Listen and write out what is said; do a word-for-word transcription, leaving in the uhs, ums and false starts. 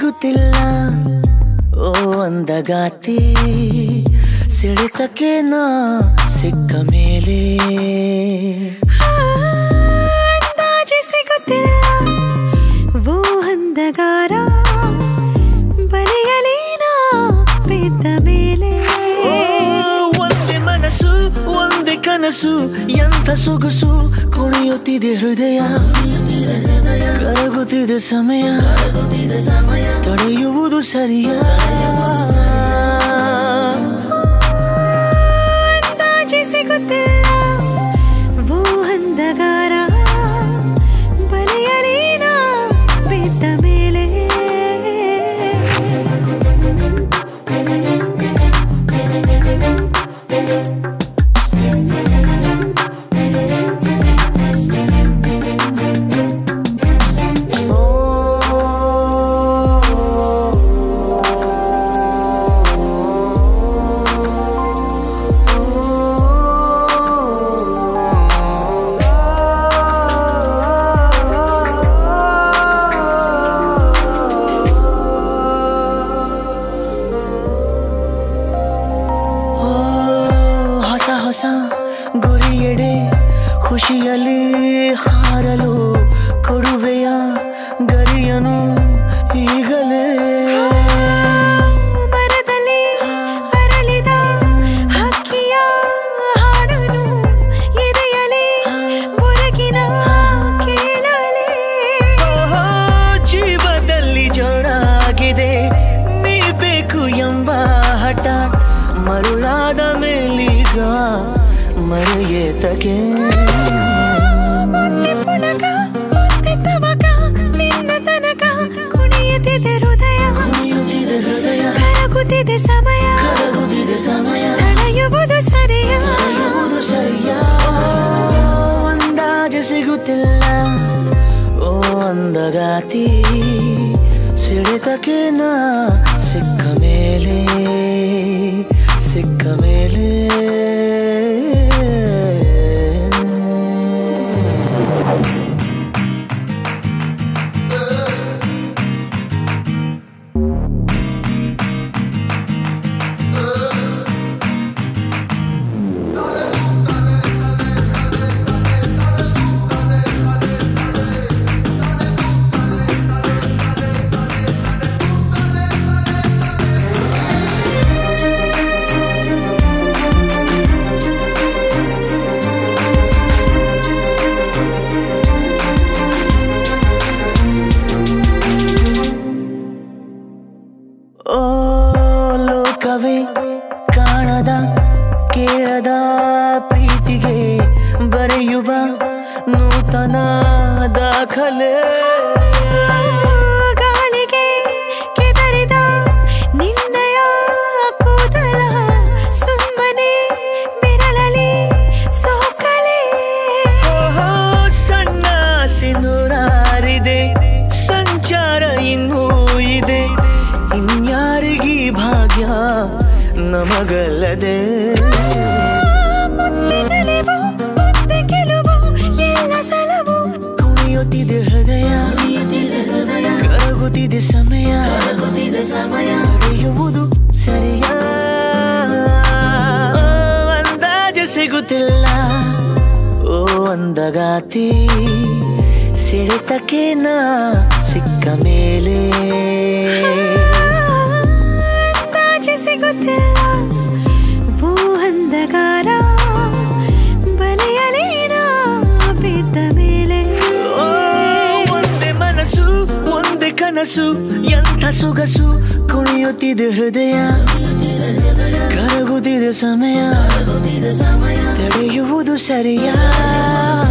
ಸಿಗುತ್ತಿಲ್ಲ ಓ ಅಂದಗಾತಿ ಸಿಡಿತಕ್ಕೆ ನಾ ಸಿಕ್ಕ ಮೇಲೆ ಅಂದಾಜೆ ಸಿಗುತ್ತಿಲ್ಲ ಓ ಅಂದಗಾರ ಬಲೆಯಲಿ ನಾ ಬಿದ್ದ ಮೇಲೆ ಒಂದೇ ಮನಸ್ಸು ಒಂದೇ ಕನಸು ಎಂಥ ಸೊಗಸು ಕುಣಿಯುತ್ತಿದೆ ಹೃದಯ ಕರಗುತ್ತಿದೆ ಸಮಯ ತಡೆಯುವುದು ಸರಿಯಾ ಅಂದಾಜೆ ಸಿಗುತ್ತಿಲ್ಲ ಓ ಅಂದಗಾರ ಬಲೆಯಲಿ ನಾ ಬಿದ್ದ ಮೇಲೆ ಹೊಸ ಗುರಿಯೆಡೆ ಖುಷಿಯಲ್ಲಿ ಹಾರಲು ಕೊಡುವೆಯ ಗರಿಯನು ಈಗಲೇ ಮರದಲ್ಲಿ ಅರಳಿದ ಹಕ್ಕಿಯ ಹಾಡನು ಎದೆಯಲಿ ಹೊರಗಿನ ಕೇಳಲೇ ಜೀವದಲ್ಲಿ ಜೋರಾಗಿದೆ ನೀ ಬೇಕು ಎಂಬ ಹಠ ಮರುಳಾದ ಮೇಲೀಗ ಮರೆಯೇತಕ್ಕೆ ನಿನ್ನ ತನಕ ಕುಣಿಯುತ್ತಿದೆ ಹೃದಯ ಕುಣಿಯುತ್ತಿದೆ ಹೃದಯ ಕರಗುತ್ತಿದೆ ಸಮಯ ಕರಗುತ್ತಿದೆ ಸಮಯ ತಡೆಯುವುದು ಸರಿಯ ತಡೆಯುವುದು ಸರಿಯ ಅಂದಾಜು ಸಿಗುತ್ತಿಲ್ಲ ಓ ಅಂದಗಾತಿ ಸಿಡಿತಕ್ಕೆ ನಾ ಸಿಕ್ಕ ಮೇಲೆ ಸಿಕ್ಕ ಮೇಲೆ ಓ ಲೋಕವೇ ಕಾಣದ ಕೇಳದ ಪ್ರೀತಿಗೆ ಬರೆಯುವ ನೂತನ ದಾಖಲೆ ಗಾಳಿಗೆ ಕೆದರಿದ ನಿನ್ನಯ ಕೂದಲ ಸುಮ್ಮನೆ ಬಿರಲಲಿ ಸೋಕಲೆ ಸಣ್ಣ ಸಿನುರಾರಿದೆ ಸಂಚಾರ ಇನ್ನೂ ಇದೆ ಇನ್ಯಾರಿಗೀ ಭಾಗ್ಯ ನಮಗಲ್ಲದೆ ಕುಣಿಯುತ್ತಿದೆ ಹೃದಯ ಕರಗುತ್ತಿದೆ ಸಮಯ ತಡೆಯುವುದು ಸರಿಯ ಅಂದಾಜು ಸಿಗುತ್ತಿಲ್ಲ ಓ ಅಂದಗಾತಿ ಸಿಡಿತಕ್ಕೆ ನಾ ಸಿಕ್ಕ ಮೇಲೆ ಅಂದಾಜೆ ಸಿಗುತ್ತಿಲ್ಲ ಓ ಅಂದಗಾರ ಬಲೆಯಲಿ ನಾ ಬಿದ್ದ ಮೇಲೆ ಒಂದೇ ಮನಸ್ಸು ಒಂದೇ ಕನಸು ಎಂಥ ಸೊಗಸು ಕುಣಿಯುತ್ತಿದೆ ಹೃದಯ ಕರಗುತ್ತಿದೆ ಸಮಯ ತಡೆಯುವುದು ಸರಿಯಾ